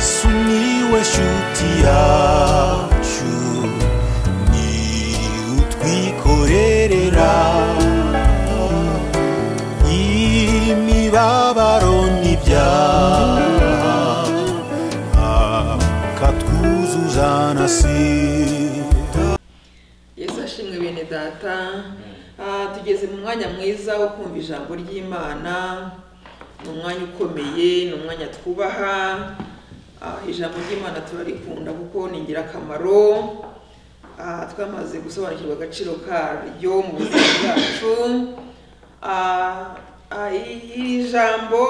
Sumiłeś utiaciu ni utwikorerera imibabaro n'ibyaha akatwuzuza na sida. Yesu ashimwe bene data. Tugeze mu mwanya mwiza wo kumva ijambo ry'Imana. Ni umwanya ukomeye, ni umwanya twubaha. Ijambo ry'Imana turarikunda kuko ni ingirakamaro. Twamaze gusobanukirwa agaciro karyo mu buzima bwacu. Iri jambo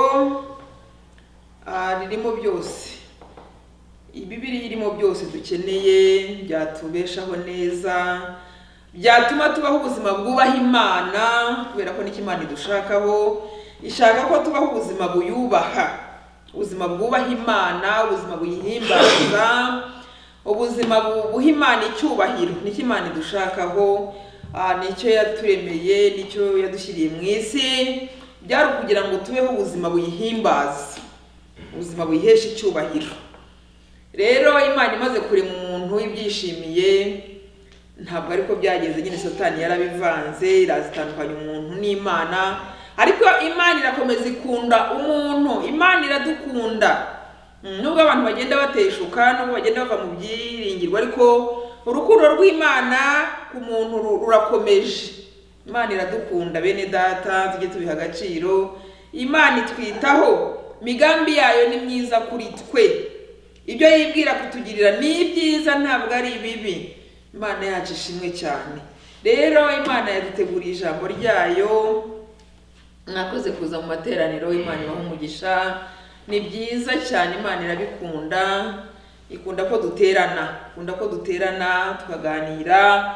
ririmo byose. Ibibiri irimo byose dukeneye byatubeshaho neza, byatuma tubaho ubuzima bwubaha Imana, kubera ko n'iki Imana idushakaho. Ishaka ko tubaho ubuzima buyubaha, ubuzima bwubaha Imana, ubuzima buyihimbaza, ubuzima buha Imana icyubahiro. N'iki Imana idushakaho, nicyo yaturemeye, nicyo yadushyiriye mu isi. Byari kugira ngo tubeho ubuzima buyihimbaza, ubuzima buyihesha icyubahiro. Rero Imana imaze kurema umuntu ibyishimiye, ntabwo ariko byageze. Nyine Satani yarabivanze, irazitandukanya umuntu n'Imana. Ariko Imana irakomeza ikunda umuntu. Imana iradukunda. Nubwo abantu bagenda bateshuka, nubwo bagenda bava mu byiringirwa, ariko urukundo rw'Imana ku muntu rurakomeje. Imana iradukunda bene data, tujye tubiha agaciro. Imana itwitaho, migambi yayo ni myiza kuri twe. Ibyo yibwira kutugirira ni byiza, ntabwo ari bibi. Imana yacu ishimwe cyane. Rero Imana yaduteguriye ijambo ryayo. Mwakoze kuza mu materaniro. Imana ibaha umugisha. Ni byiza cyane, Imana irabikunda. Ikunda ko duterana, ikunda ko duterana tukaganira,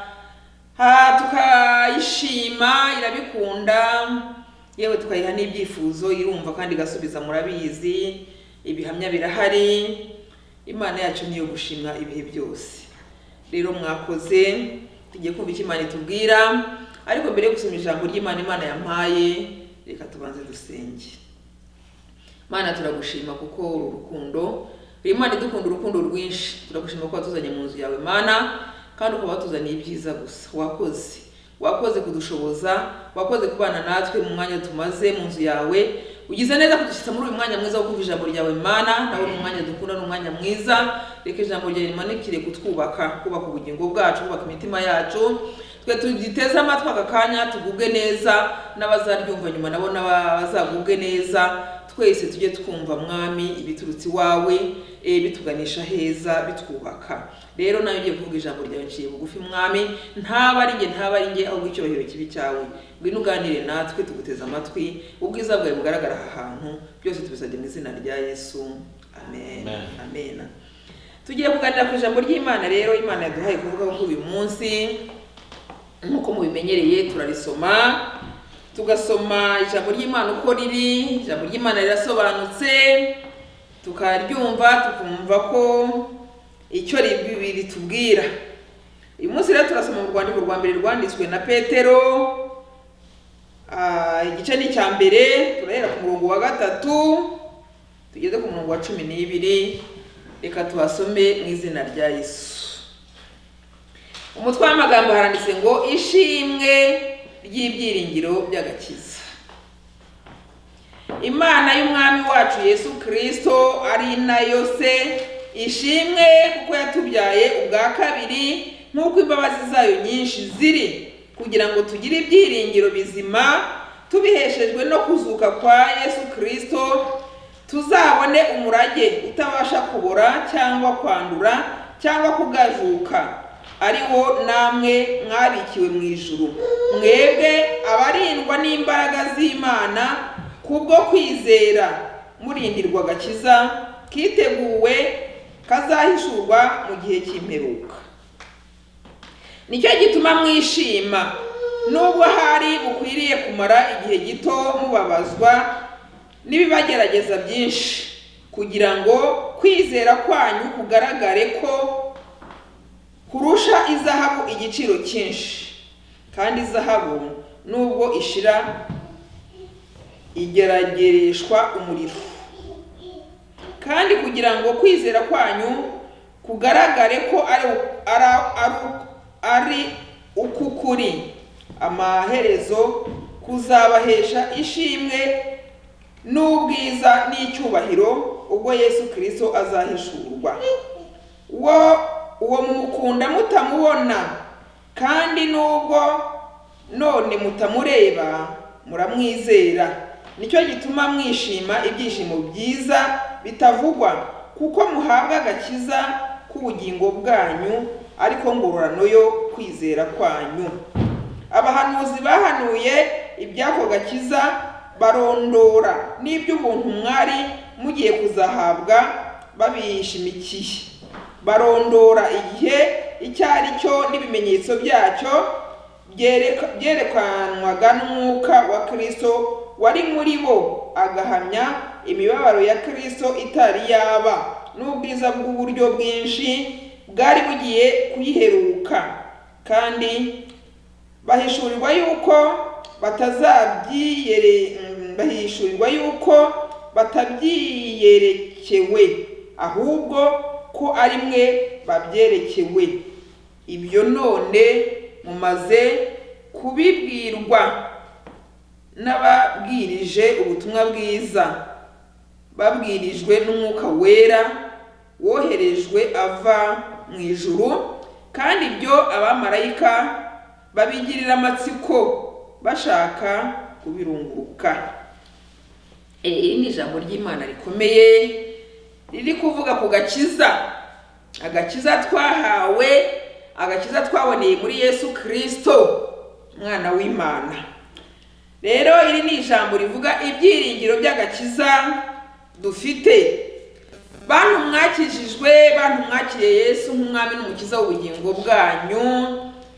tukayishima. Irabikunda, yewe tukayiha n'ibyifuzo, irumva kandi igasubiza. Murabizi ibihamya birahari. Imana yacu niyo gushimwa ibihe byose. Rero mwakoze, tugiye kumva icyo Imana itubwira. Ariko mbere yo gusoma ijambo ry'Imana Imana yampaye, reka tubanze dusenge. Mana, turagushima kuko uru rukundo, Imana idukunda urukundo rwinshi. Turagushima ko watuzanye mu nzu yawe Mana, kandi ukaba watuzaniye ibyiza gusa. Wakoze kudushoboza, wakoze kubana natwe mu mwanya tumaze mu nzu yawe. Ugize neza kudushyitsa muri uyu mwanya mwiza wo kumva ijambo ryawe Mana. Nawe ni umwanya dukunda, ni umwanya mwiza. Reka ijambo ryawe rimanukire kubaka ubugingo bwacu, kubaka imitima yacu. Twe tugiteze amatwi aka kanya, tugubwe neza, n'abazaryumva nyuma nabo n'abazagubwe neza. Twese tujye twumva Mwami ibiturutse iwawe, bituganisha heza, bitwubaka. Rero nawe ugiye kuvuga ijambo ryawe nciye bugufi Mwami, ntaba ari nge ahubwo icyubahiro kibi cyawe. Ngwino uganire natwe, tuguteze amatwi, ubwiza bwawe bugaragara aha hantu. Byose tubisabye mu izina rya Yesu, amen. Amen. Tugiye kuganira ku ijambo ry'Imana. Rero Imana yaduhaye kuvuga ko uyu munsi, nkuko mubimenyereye, turarisoma, tugasoma ijambo ry'Imana uko riri. Ijambo ry'Imana rirasobanutse, tukaryumva, tukumva ko icyo ritubwira. Uyu munsi rero turasoma mu rwandiko rwa mbere rwanditswe na Petero. Igice ni cya mbere, turahera ku murongo wa 3 tugeze ku murongo wa 12. Reka tuhasome mu izina rya Yesu. Umutwe w'amagambo haranditse ngo ishimwe ry'ibyiringiro by'agakiza. Imana y'Umwami wacu Yesu Kristo ari nayo se ishimwe, kuko yatubyaye ubwa kabiri nk'uko imbabazi zayo nyinshi ziri, kugira ngo tugire ibyiringiro bizima, tubiheshejwe no kuzuka kwa Yesu Kristo, tuzabone umurage utabasha kubora cyangwa kwandura cyangwa kugajuka, ari wo namwe mwabikiwe mu ijuru, mwebwe abarindwa n'imbaraga z'Imana kubwo kwizera, murindirwa agakiza kiteguwe kazahishurwa mu gihe cy'imperuka. Nicyo gituma mwishima, nubwo hari mukwiriye kumara igihe gito mubabazwa n'ibibagerageza byinshi, kugira ngo kwizera kwanyu kugaragare ko kurusha izahabu igiciro cyinshi, kandi izahabu nubwo ishira igeragereshwa umuriro, kandi kugira ngo kwizera kwanyu kugaragare ko ari ukukuri, amaherezo kuzabahesha ishimwe n'ubwiza n'icyubahiro ubwo Yesu Kristo azahishurwa. Uwo mumukunda mutamubona, kandi nubwo none mutamureba muramwizera. Nicyo gituma mwishima ibyishimo byiza bitavugwa, kuko muhabwa agakiza k'ubugingo bwanyu, ariko ngororano yo kwizera kwanyu. Abahanuzi bahanuye iby'ako gakiza barondora n'iby'ubuntu mwari mugiye kuzahabwa babishimikiye. Barondora igihe icyari cyo n'ibimenyetso byacyo byerekanwaga n'umwuka wa Kristo wari muri bo, agahamya imibabaro ya Kristo itari yaba, n'ubwiza bw'uburyo bwinshi bwari bugiye kuyiheruka. Kandi bahishurirwa yuko batabyiyerekewe, ahubwo ko ari mwe babyerekewe. Ibyo none mumaze kubibwirwa n'ababwirije ubutumwa bwiza, babwirijwe n'umwuka wera woherejwe ava mu ijuru, kandi ibyo abamarayika babigirira amatsiko bashaka kubirunguruka. Iri ni ijambo ry'Imana rikomeye riri kuvuga ku gakiza, agakiza twahawe, agakiza twaboneye muri Yesu Kristo mwana w'Imana. Rero iri ni ijambo rivuga ibyiringiro by'agakiza dufite. Bantu mwakijijwe, bantu mwakiriye Yesu nk'umwami n'umukiza w'ubugingo bwanyu,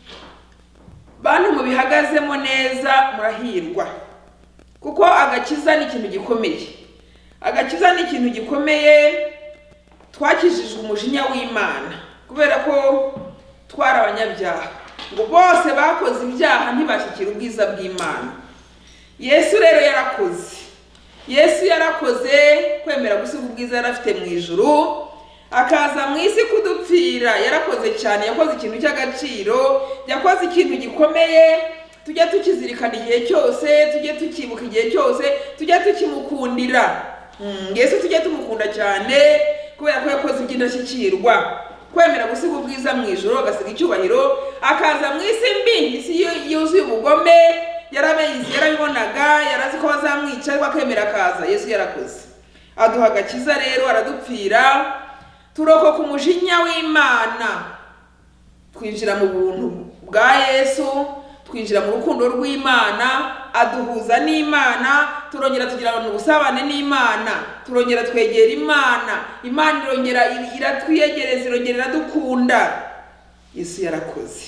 bantu mubihagazemo neza murahirwa, kuko agakiza ni ikintu gikomeye. Agakiza ni ikintu gikomeye. Twakijijwe umujinya w'Imana kubera ko twari abanyabyaha, ngo bose bakoze ibyaha ntibashyikira ubwiza bw'Imana. Yesu rero yarakoze. Yesu yarakoze kwemera gusiga ubwiza yarafite mu ijuru, akaza mu isi kudupfira. Yarakoze cyane, yakoze ikintu cy'agaciro, yakoze ikintu gikomeye. Tujya tukizirikana igihe cyose, tujye tukibuka igihe cyose, tujya tukimukundira. Yesu tujye tumukunda cyane kubera ko yakoze iby'indashyikirwa. Kwemera gusiga ubwiza mu ijuru, agasiga icyubahiro, akaza mu isi mbi, isi yuzuye ubugome. Yarabizi, yarabibonaga, yarazi ko bazamwica, ariko akemera akaza. Yesu yarakoze, aduha agakiza rero, aradupfira, turokoka umujinya w'Imana, twinjira mu buntu bwa Yesu, twinjira mu rukundo rw'Imana, aduhuza n'Imana, turongera tugira ubusabane n'Imana, turongera twegera Imana, Imana irongera iratwiyegereza, irongera iradukunda. Yesu yarakoze.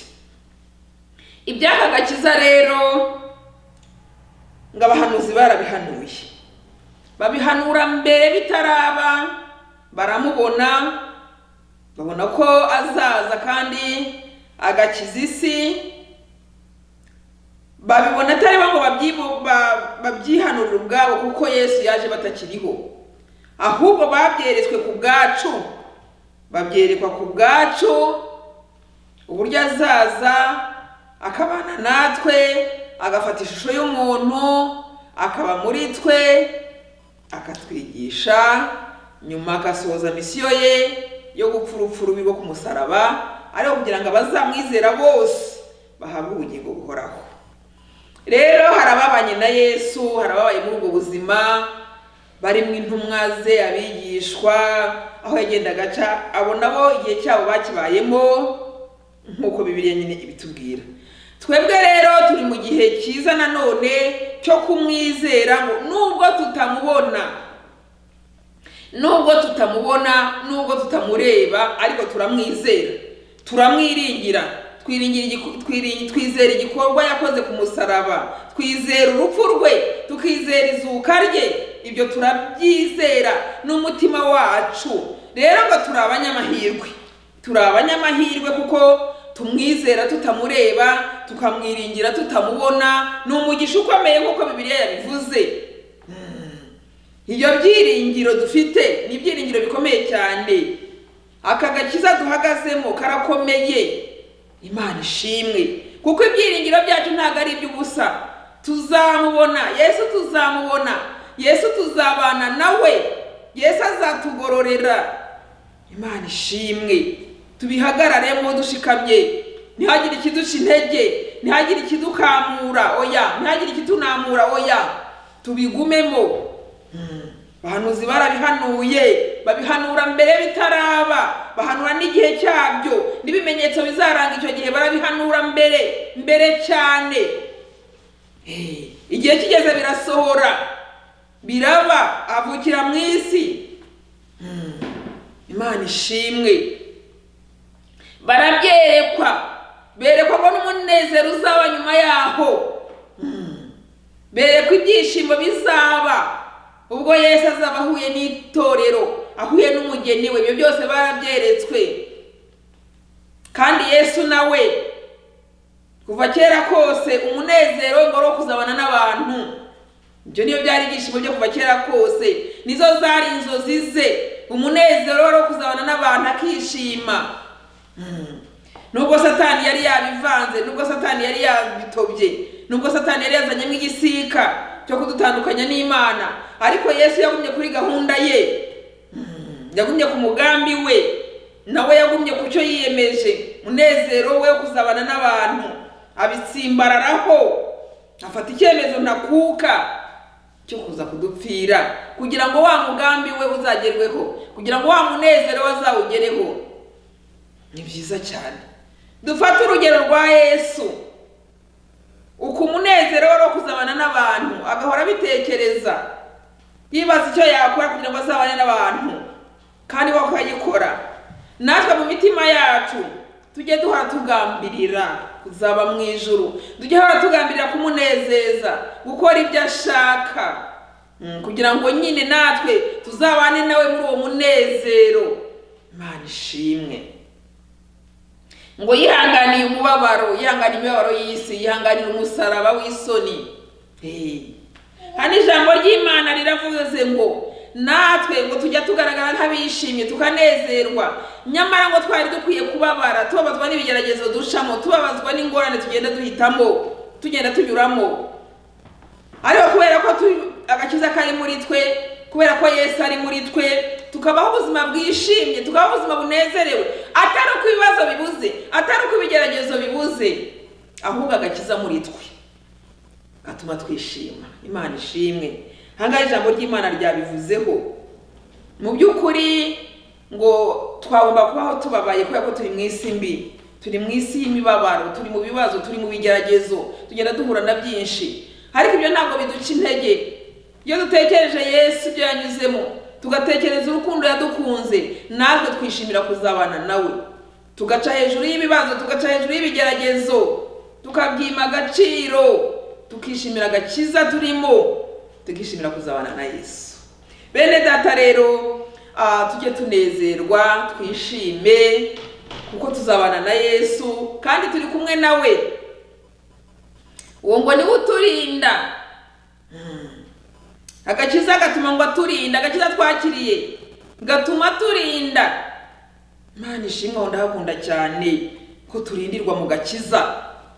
Iby'aka gakiza rero ngo abahanuzi barabihanuye, babihanura mbere bitaraba. Baramubona, babona ko azaza kandi agakiza isi. Babibona atari ngo babyihanurira ubwabo, kuko Yesu yaje batakiriho, ahubwo babyeretswe ku bwacu. Babyerekwa ku bwacu uburyo azaza akabana natwe, agafata ishusho y'umuntu, akaba muri twe, akatwigisha, nyuma agasohoza misiyo ye yo gupfa urupfu rubi rwo ku musaraba, ariko kugira ngo abazamwizera bose bahabwe ubugingo buhoraho. Rero harababanye na Yesu, harababaye muri ubwo buzima, barimo intumwa ze, abigishwa, aho yagendaga aca, abo nabo igihe cyabo bakibayemo nk'uko Bibiliya nyine ibitubwira. Twebwe rero turi mu gihe cyiza nanone cyo kumwizera, ngo nubwo tutamubona, nubwo tutamureba, ariko turamwizera, turamwiringira. Twizera igikorwa yakoze ku musaraba, twizera urupfu rwe, tukizera izuka rye. Ibyo turabyizera n'umutima wacu. Rero ngo turi abanyamahirwe, kuko tumwizera tutamureba, tukamwiringira tutamubona. Ni umugisha ukomeye nk'uko Bibiliya yabivuze. iyo byiringiro dufite ni ibyiringiro bikomeye cyane. Aka gakiza duhagazemo karakomeye, Imana ishimwe, kuko ibyiringiro byacu ntabwo ari iby'ubusa. Tuzamubona Yesu, tuzamubona Yesu, tuzabana nawe Yesu, azatugororera. Imana ishimwe, tubihagararemo dushikamye, ntihagire ikiduca intege, ntihagire ikidukamura oya, ntihagire ikitunamura oya, tubigumemo. Abahanuzi barabihanuye, babihanura mbere bitaraba, bahanura n'igihe cyabyo, n'ibimenyetso bizaranga icyo gihe barabihanura mbere cyane. Igihe kigeze birasohora, biraba, avukira mu isi. Imana ishimwe, berekwa ko n'umunezero uzaba nyuma yaho, berekwa ibyishimo bizaba ubwo Yesu azaba ahuye n'itorero, ahuye n'umugeni we. Ibyo byose barabyeretswe. Kandi Yesu nawe kuva kera kose umunezero ngoro kuzabana n'abantu, ibyo niyo byari ibyishimo byo kuva kera kose, nizo zari inzozi ze, umunezero wo kuzabana n'abantu akishima. Nubwo Satani yari yabivanze, nubwo Satani yari yabitobye, nubwo Satani yari yazanyemo igisika cyo kudutandukanya n'Imana, ariko Yesu yagumye kuri gahunda ye, yagumye ku mugambi we, nawe yagumye ku cyo yiyemeje, munezero we kuzabana n'abantu. Abitsimbararaho, afata icyemezo ntakuka cyo kuza kudupfira, kugira ngo wa mugambi we uzagerweho, kugira ngo wa munezero wazawugereho. Ni byiza cyane dufata urugero rwa Yesu, uko umunezero wo kuzabana n'abantu, agahora bitekereza, yibaza icyo yakora kugira ngo azabane n'abantu, kandi wakayikora. Natwe mu mitima yacu tujye duhora tugambirira kuzaba mu ijuru, tujye duhora tugambirira kumunezeza, gukora ibyo ashaka, kugira ngo nyine natwe tuzabane nawe muri uwo munezero. Imana ishimwe, ngo yihanganiye umubabaro, yihanganiye imibabaro y'isi, yihanganiye umusaraba w'isoni. Hano ijambo ry'Imana riravuze ngo natwe ngo tujya tugaragara nk'abishimye, tukanezerwa, nyamara ngo twari dukwiye kubabara, tubabazwa n'ibigeragezo ducamo, tubabazwa n'ingorane tugenda duhitamo, tugenda tunyuramo. Ariko kubera ko agakiza kari muri twe, kubera ko Yesu ari muri twe, tukabaho ubuzima bwishimye, tukabaho ubuzima bunezerewe, atari uko ibibazo bibuze, atari uko ibigeragezo bibuze, ahubwo agakiza muri twe gatuma twishima. Imana ishimwe. Hanga ijambo ry'Imana ryabivuzeho. Mu by'ukuri ngo twagomba kubaho tubabaye kubera ko turi mu isi mbi, turi mu isi y'imibabaro, turi mu bibazo, turi mu bigeragezo, tugenda duhura na byinshi. Ariko ibyo ntabwo biduca intege. Iyo dutekereje Yesu ibyo yanyuzemo, tugatekereza urukundo yadukunze, natwe twishimira kuzabana nawe, tugaca hejuru y'ibibazo, tugaca hejuru y'ibigeragezo, tukabyima agaciro, tukishimira agakiza turimo, tukishimira kuzabana na Yesu. Bene data rero, tujye tunezerwa, twishime, kuko tuzabana na Yesu kandi turi kumwe nawe. Uwo ngo niwe uturinda. Agakiza gatuma ngo aturinda, agakiza twakiriye gatuma turinda. Imana ishimwe, ndahakunda cyane ko turindirwa mu gakiza.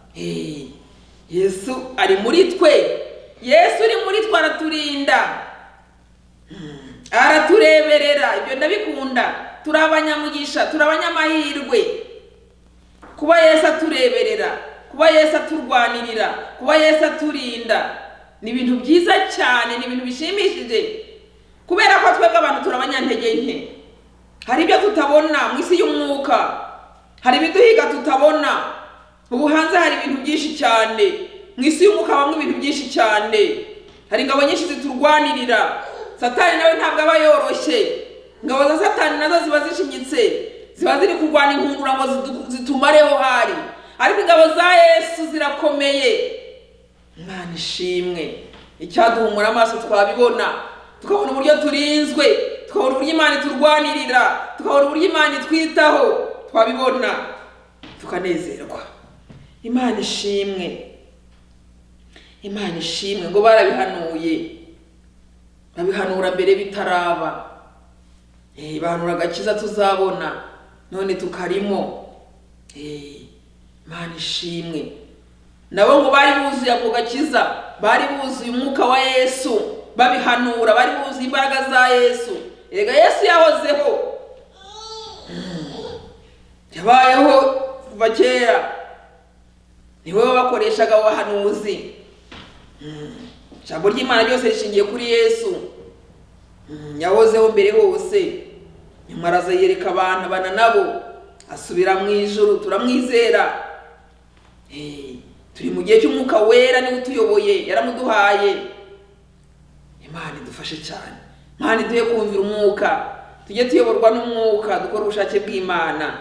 Yesu ari muri twe, Yesu uri muri twe araturinda, aratureberera. Ibyo ndabikunda, turi abanyamugisha, turi abanyamahirwe kuba Yesu atureberera, kuba Yesu aturwanirira, kuba Yesu aturinda. Ni ibintu byiza cyane, ni ibintu bishimishije, kubera ko twebwe abantu turi abanyantege nke. Hari ibyo tutabona mu isi y'umwuka, hari ibiduhiga tutabona. Ubu hanze hari ibintu byinshi cyane, mu isi y'umwuka habamo ibintu byinshi cyane. Hari ingabo nyinshi ziturwanirira. Satani nawe ntabwo aba yoroshye. Ingabo za Satani nazo ziba zishinyitse, ziba ziri kurwana inkundura ngo zitumareho hari. Ariko ingabo za Yesu zirakomeye. Imana ishimwe. Icyaduhumura amaso twabibona, tukabona uburyo turinzwe, tukabona uburyo Imana iturwanirira, tukabona uburyo Imana itwitaho, twabibona tukanezerwa. Imana ishimwe. Imana ishimwe. Ngo barabihanuye babihanura mbere bitaraba. Bahanura agakiza tuzabona none tukarimo. Imana ishimwe. Nabo ngo bari buzuye ako gakiza, bari buzuye umwuka wa Yesu, babihanura, bari buzuye imbaraga za Yesu. Ega Yesu yahozeho, yabayeho kuva kera, niwe bakoreshaga abahanuzi. Ijambo ry'Imana ryose rishingiye kuri Yesu. Yahozeho mbere hose, nyuma araza yereka abantu, abana nabo asubira mu ijuru. Turamwizera. Turi mu gihe cy'umwuka wera, niwe utuyoboye, yaramuduhaye. Imana idufashe cyane. Imana iduhe kumvira umwuka, tujye tuyoborwa n'umwuka, dukora ubushake bw'Imana.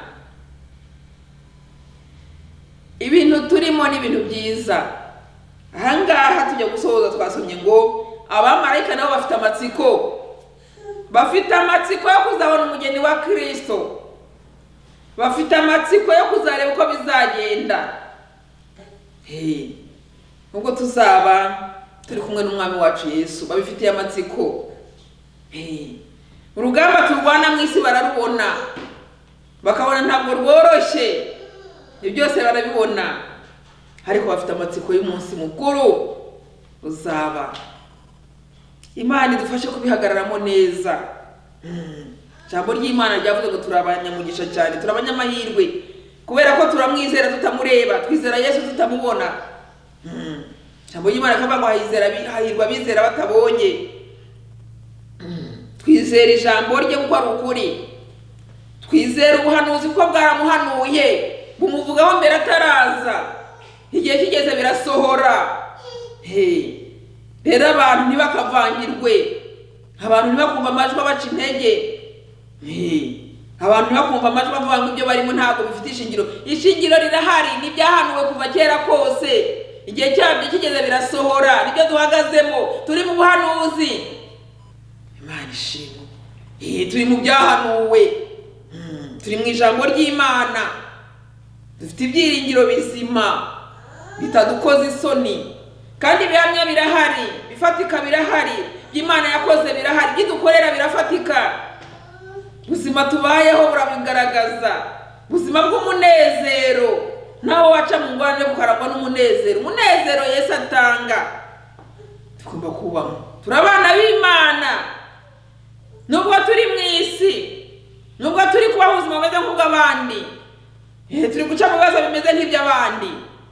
Ibintu turimo ni ibintu byiza. Ahangaha tujya gusohoza twasomye ngo abamarayika nabo bafite amatsiko. Bafite amatsiko yo kuzabona umugeni wa Kristo. Bafite amatsiko yo kuzareba uko bizagenda. Ubwo tuzaba turi kumwe n'umwami wacu Yesu, babifitiye amatsiko. Urugamba turwana mu isi bararubona, bakabona ntabwo rworoshye. Ibyo byose barabibona, ariko bafite amatsiko y'umunsi mukuru uzaba. Imana idufashe kubihagararamo neza. Ijambo ry'Imana ryavuze ngo turabanyamugisha cyane, turabanyamahirwe, kubera ko turamwizera tutamureba, twizera Yesu tutamubona. Ijambo ry'Imana kavuga ngo hahirwa bizera batabonye. Twizera ijambo rye kuko ari ukuri. Twizera ubuhanuzi ko bwaramuhanuye, bumuvugaho mbere ataraza. Igihe kigeze birasohora. Rero abantu ntibakavangirwe, abantu ntibakumva amajwi abaca intege. Abantu ntibakumva amajwi avuga ngo ibyo barimo ntabwo bifite ishingiro. Ishingiro rirahari, n'ibyahanuwe kuva kera kose. Igihe cyabyo kigeze birasohora, nibyo duhagazemo, turi mu buhanuzi. Imana ishimwe. Turi mu byahanuwe, turi mu ijambo ry'Imana. Dufite ibyiringiro bizima bitadukoza isoni, kandi ibihamya birahari, bifatika birahari, by'Imana yakoze birahari, byidukorera birafatika. Ubuzima tubayeho burabigaragaza, ubuzima bw'umunezero. Naho waca mu ngwane kukarangwa n'umunezero, umunezero Yesu atanga tugomba kubamo. Turabana b'Imana, nubwo turi mu isi, nubwo turi kubaho ubuzima bumeze nk'ubw'abandi, turi guca mu bibazo bimeze nk'iby'abandi,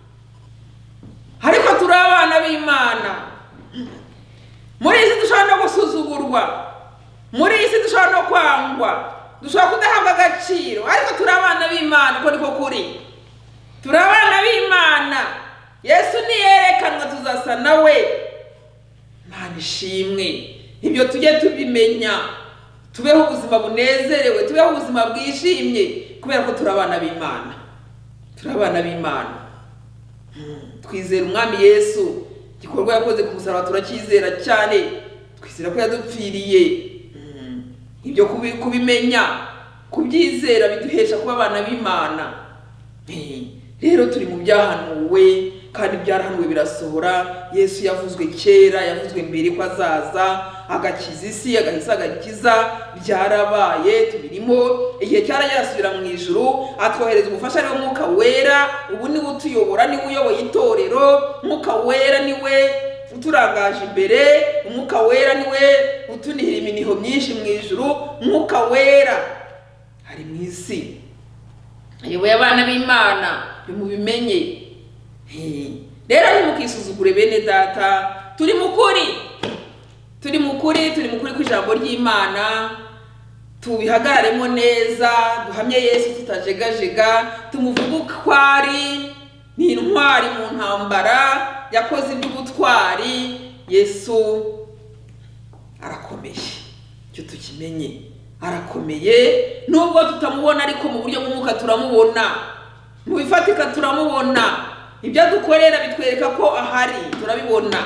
ariko turi abana b'Imana. Muri isi dushobora no gusuzugurwa, muri isi dushobora no kwangwa, dushobora kudahabwa agaciro, ariko turi abana b'Imana. Uko niko kuri, turi abana b'Imana. Yesu niyerekanwa tuzasa nawe. Imana ishimwe. Ibyo tujye tubimenya, tubeho ubuzima bunezerewe, tubeho ubuzima bwishimye, kubera ko turi abana b'Imana. Turi abana b'Imana. Twizera umwami Yesu, igikorwa yakoze ku musaraba turakizera cyane. Twizera ko yadupfiriye. Ibyo kubimenya, kubyizera biduhesha kuba abana b'Imana. Rero turi mu byahanuwe, kandi byarahanuwe birasohora. Yesu yavuzwe kera, yavuzwe mbere ko azaza agakiza isi, agahisa agakiza, byarabaye tubirimo. Igihe cyarasubira mu ijuru, atwohereza umufasha ari umwuka wera. Ubu ni utuyobora, ni uyoboye itorero. Umwuka wera niwe uturangaje imbere, umwuka wera niwe utunihira iminiho myinshi mu ijuru. Umwuka wera ari mu isi, ayoboye abana b'Imana, bimubimenye. Rero ntimukisuzugure bene data, turi mukuri, turi mukuri kw'ijambo ry'Imana. Tubihagararemo neza, duhamye Yesu tutajegajega, tumuvuge uko ari. Ni intwari mu ntambara, yakoze iby'ubutwari. Yesu arakomeye, cyo tukimenye. Arakomeye, nubwo tutamubona, ariko mu buryo bw'umwuka turamubona, mu bifatika turamubona. Ibyo dukorera bitwereka ko ahari, turabibona.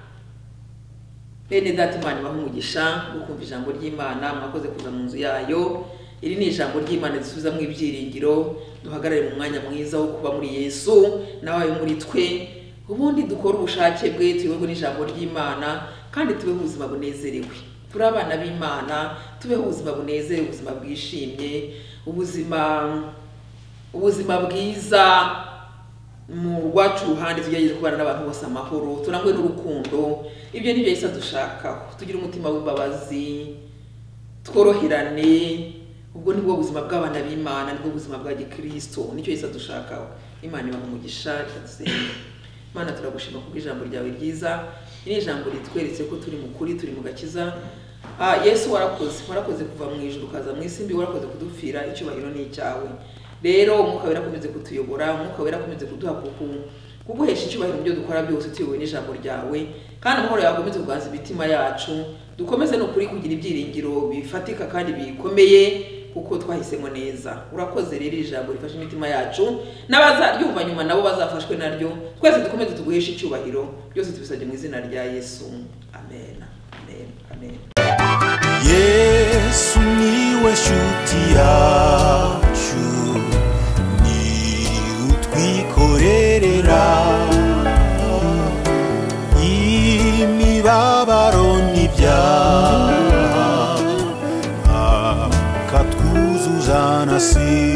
Bene data, Imana ibahe umugisha wo kumva ijambo ry'Imana. Mwakoze kuza mu nzu yayo. Iri ni ijambo ry'Imana risubizamo ibyiringiro. Duhagarare mu mwanya mwiza wo kuba muri Yesu, nawe muri twe. Ubundi dukora ubushake bwe, tuyoborwe n'ijambo ry'Imana, kandi tubeho ubuzima bunezerewe. turi abana b'Imana, tubeho ubuzima bunezeye, ubuzima bwishimye, ubuzima bwiza mu rwacu ruhande, tugerageze kubana n'abantu bose amahoro, turangwe n'urukundo. Ibyo nibyo Yesu adushakaho, tugira umutima w'imbabazi, tworoherane. Ubwo nibwo buzima bw'abana b'Imana, nibwo buzima bwa Gikristo, nicyo Yesu adushakaho. Imana ibahe umugisha. Imana turagushima kubw'ijambo ryawe ryiza. Iri jambo ritweretse ko turi mu kuri, turi mu gakiza. Yesu warakoze kuva mu ijuru ukaza mu isi mbi, warakoze kudupfira, icyubahiro ni icyawe. Rero umwuka wera akomeze kutuyobora, umwuka wera akomeze kuduha kuguhesha icyubahiro mu byo dukora byose, tuyobowe n'ijambo ryawe, kandi amahoro yawe akomeze kuganza imitima yacu. Dukomeze no kuri kugira ibyiringiro bifatika kandi bikomeye, kuko twahisemo neza. Urakoze rero ijambo rifashe imitima yacu, n'abazaryumva nyuma nabo bazafashwe naryo. Twese dukomeze tuguhesha icyubahiro, byose tubisabye mu izina rya Yesu. Amen. Amen. Amen. Yesu niwe nshuti yacu, ni utwikorerera imibabaro n'ibyaha, akatwuzuza na sida.